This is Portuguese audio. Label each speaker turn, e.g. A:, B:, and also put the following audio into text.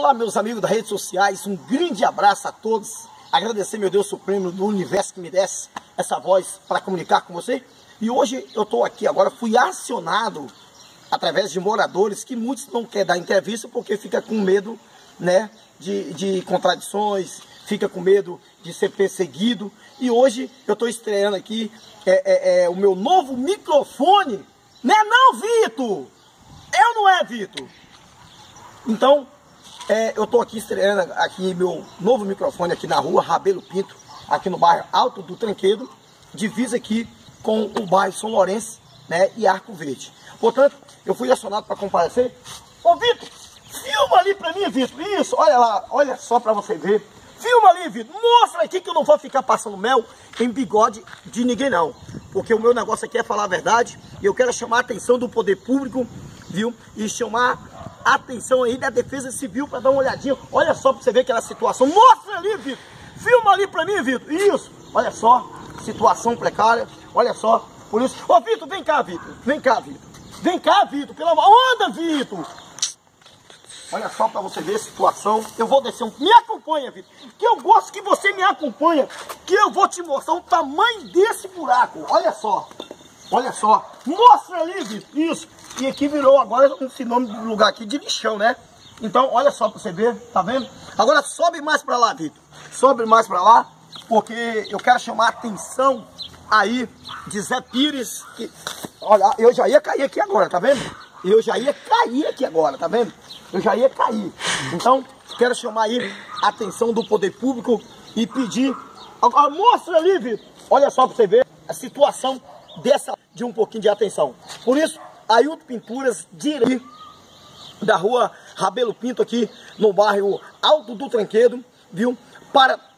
A: Olá, meus amigos das redes sociais, um grande abraço a todos. Agradecer, meu Deus Supremo do Universo, que me desse essa voz para comunicar com você. E hoje eu estou aqui agora, fui acionado através de moradores que muitos não querem dar entrevista porque fica com medo, né, de contradições, fica com medo de ser perseguido. E hoje eu estou estreando aqui o meu novo microfone. Né não, Vitor? Eu não é, Vitor? Então, eu estou aqui estreando aqui meu novo microfone aqui na rua Rabelo Pinto, aqui no bairro Alto do Tranquedo, divisa aqui com o bairro São Lourenço, né, e Arco Verde. Portanto, eu fui acionado para comparecer. Ô, Vitor, filma ali para mim, Vitor. Isso, olha lá, olha só para você ver. Filma ali, Vitor. Mostra aqui que eu não vou ficar passando mel em bigode de ninguém, não. Porque o meu negócio aqui é falar a verdade. E eu quero chamar a atenção do poder público, viu? E chamar a atenção aí da Defesa Civil para dar uma olhadinha. Olha só para você ver aquela situação. Mostra ali, Vitor. Filma ali para mim, Vitor. Isso. Olha só. Situação precária. Olha só. Por isso. Ô, Vitor, vem cá, Vitor. Vem cá, Vitor. Vem cá, Vitor. Pelo amor. Anda, Vitor. Olha só para você ver a situação. Eu vou descer um... Me acompanha, Vitor. Que eu gosto que você me acompanha. Que eu vou te mostrar o tamanho desse buraco. Olha só. Olha só. Mostra ali, Vitor. Isso. E aqui virou agora um sinônimo do lugar aqui de lixão, né? Então, olha só para você ver. Tá vendo? Agora sobe mais para lá, Vitor. Sobe mais para lá. Porque eu quero chamar a atenção aí de Zé Pires. Que... Olha, eu já ia cair aqui agora, tá vendo? Eu já ia cair aqui agora, tá vendo? Eu já ia cair. Então, quero chamar aí a atenção do poder público e pedir... Mostra ali, Vitor. Olha só para você ver a situação de um pouquinho de atenção. Por isso, Ailton Pinturas, direto da rua Rabelo Pinto, aqui no bairro Alto do Tranquedo, viu? Para